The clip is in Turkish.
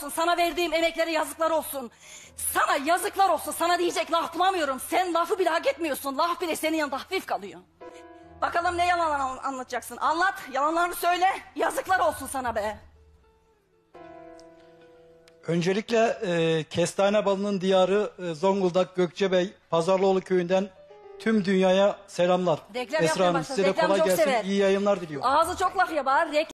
olsun. Sana verdiğim emeklere yazıklar olsun. Sana yazıklar olsun. Sana diyecek laf bulamıyorum. Sen lafı bile hak etmiyorsun. Laf bile senin yanında hafif kalıyor. Bakalım ne yalan anlatacaksın. Anlat, yalanlarını söyle. Yazıklar olsun sana be. Öncelikle Kestane Balı'nın diyarı Zonguldak Gökçebey Pazarlıoğlu köyünden tüm dünyaya selamlar. Reklam Esra yapmaya Hanım başladı. size de Reklamı kolay çok gelsin. sever. İyi yayınlar diliyorum. Ağzı çok laf yapar.